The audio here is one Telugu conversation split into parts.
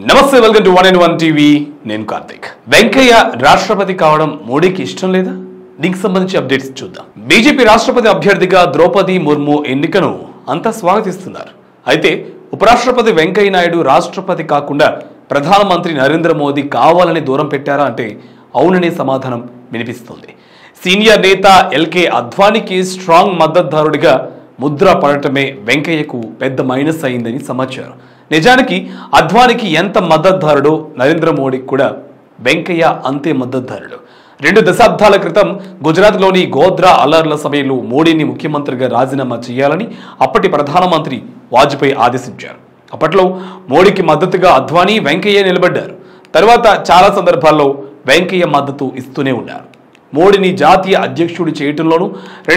నమస్తే వెల్కమ్ టు 1&1 టీవీ నేను కార్తిక్. వెంకయ్య రాష్ట్రపతి కావడం మోడీకి ఇష్టం లేదా? దీనికి సంబంధించి అప్డేట్స్ చూద్దాం. బీజేపీ రాష్ట్రపతి అభ్యర్థిగా ద్రౌపది ముర్ము ఎన్నికను అంతా స్వాగతిస్తున్నారు. అయితే ఉపరాష్ట్రపతి వెంకయ్య నాయుడు రాష్ట్రపతి కాకుండా ప్రధానమంత్రి నరేంద్ర మోదీ కావాలని దూరం పెట్టారా అంటే అవుననే సమాధానం వినిపిస్తుంది. సీనియర్ నేత ఎల్కే అద్వానీకి స్ట్రాంగ్ మద్దతుదారుడిగా ముద్ర పడటమే వెంకయ్యకు పెద్ద మైనస్ అయిందని సమాచారం. నిజానికి అద్వానీకి ఎంత మద్దతుదారుడో నరేంద్ర మోడీకి కూడా వెంకయ్య అంతే మద్దతుదారుడు. 2 దశాబ్దాల క్రితం గుజరాత్లోని గోధ్రా అల్లర్ల సమయంలో మోడీని ముఖ్యమంత్రిగా రాజీనామా చేయాలని అప్పటి ప్రధానమంత్రి వాజ్పేయి ఆదేశించారు. అప్పట్లో మోడీకి మద్దతుగా అద్వానీ, వెంకయ్య నిలబడ్డారు. తర్వాత చాలా సందర్భాల్లో వెంకయ్య మద్దతు ఇస్తూనే ఉన్నారు. మోడీని జాతీయ అధ్యక్షుడి చేయటంలోనూ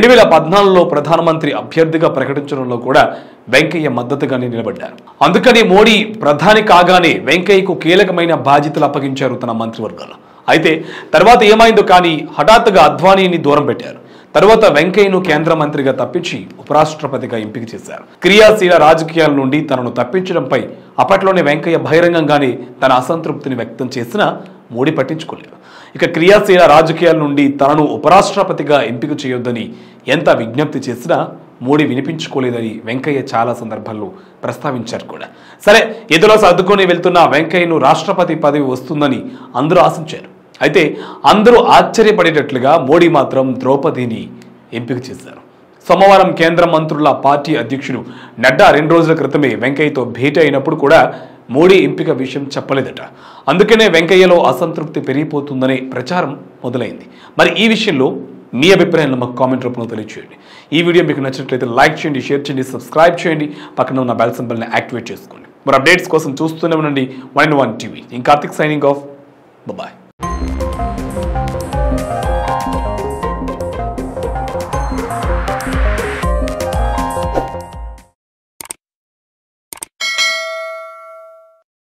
2014లో ప్రధానమంత్రి అభ్యర్థిగా ప్రకటించడంలో కూడా వెంకయ్య మద్దతుగానే నిలబడ్డారు. అందుకని మోడీ ప్రధాని కాగానే వెంకయ్యకు కీలకమైన బాధ్యతలు అప్పగించారు తన మంత్రివర్గాలు. అయితే తర్వాత ఏమైందో కానీ హఠాత్తుగా అద్వానీని దూరం పెట్టారు. తర్వాత వెంకయ్యను కేంద్ర మంత్రిగా తప్పించి ఉపరాష్ట్రపతిగా ఎంపిక చేశారు. క్రియాశీల రాజకీయాల నుండి తనను తప్పించడంపై అప్పట్లోనే వెంకయ్య బహిరంగంగానే తన అసంతృప్తిని వ్యక్తం చేసినా మోడీ పట్టించుకోలేదు. ఇక క్రియాశీల రాజకీయాల నుండి తనను ఉపరాష్ట్రపతిగా ఎంపిక చేయొద్దని ఎంత విజ్ఞప్తి చేసినా మోడీ వినిపించుకోలేదని వెంకయ్య చాలా సందర్భాల్లో ప్రస్తావించారు కూడా. సరే, ఏదోలా సర్దుకొని వెళ్తున్న వెంకయ్యను రాష్ట్రపతి పదవి వస్తుందని అందరూ ఆశించారు. అయితే అందరూ ఆశ్చర్యపడేటట్లుగా మోడీ మాత్రం ద్రౌపదిని ఎంపిక చేశారు. సోమవారం కేంద్ర మంత్రుల పార్టీ అధ్యక్షుడు నడ్డా 2 రోజుల క్రితమే వెంకయ్యతో భేటీ అయినప్పుడు కూడా మోడీ ఎంపిక విషయం చెప్పలేదట. అందుకనే వెంకయ్యలో అసంతృప్తి పెరిగిపోతుందనే ప్రచారం మొదలైంది. మరి ఈ విషయంలో మీ అభిప్రాయాలను మాకు కామెంట్ రూపంలో తెలియజేయండి. ఈ వీడియో మీకు నచ్చినట్లయితే లైక్ చేయండి, షేర్ చేయండి, సబ్స్క్రైబ్ చేయండి, పక్కన ఉన్న బెల్ సింబల్ని యాక్టివేట్ చేసుకోండి. మరి అప్డేట్స్ కోసం చూస్తూనే ఉండండి 1&1 టీవీ. నేను కార్తిక్, సైనింగ్ ఆఫ్. బాయ్.